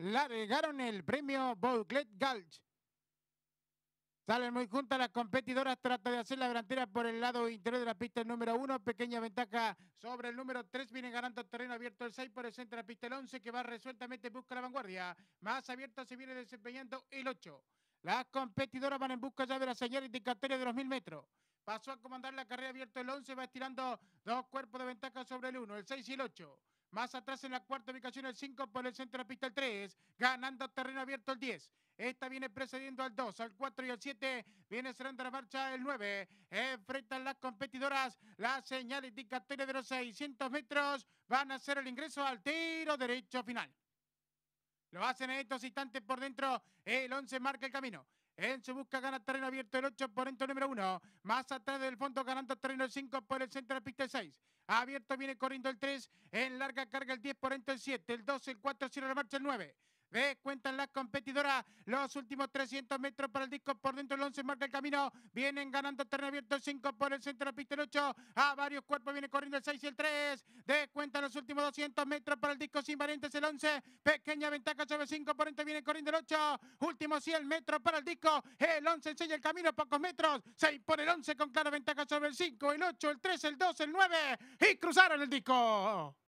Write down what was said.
largaron el premio Bouclet Gulch. Salen muy juntas las competidoras, trata de hacer la delantera por el lado interior de la pista el número 1, pequeña ventaja sobre el número 3, viene ganando terreno abierto el 6 por el centro de la pista el 11, que va resueltamente busca la vanguardia, más abierto se viene desempeñando el 8. Las competidoras van en busca ya de la señal indicatoria de los 1000 metros. Pasó a comandar la carrera abierto el 11, va estirando 2 cuerpos de ventaja sobre el 1, el 6 y el 8. Más atrás en la cuarta ubicación el 5 por el centro de la pista el 3, ganando terreno abierto el 10. Esta viene precediendo al 2, al 4 y al 7. Viene cerrando la marcha el 9. Enfrentan las competidoras. La señal indicatoria de los 600 metros. Van a hacer el ingreso al tiro derecho final. Lo hacen en estos instantes por dentro. El 11 marca el camino. En su busca gana terreno abierto el 8 por dentro número 1. Más atrás del fondo ganando terreno el 5 por el centro de la pista el 6. Abierto viene corriendo el 3. En larga carga el 10 por dentro el 7. El 2, el 4 cierra la marcha el 9. Cuentan las competidoras los últimos 300 metros para el disco por dentro el 11 marca el camino, vienen ganando terreno abierto el 5 por el centro de la pista el 8, a varios cuerpos viene corriendo el 6 y el 3, cuentan los últimos 200 metros para el disco sin variantes el 11, pequeña ventaja sobre el 5 por dentro viene corriendo el 8, últimos 100 metros para el disco, el 11 enseña el camino pocos metros, 6 por el 11 con clara ventaja sobre el 5, el 8, el 3, el 2, el 9 y cruzaron el disco.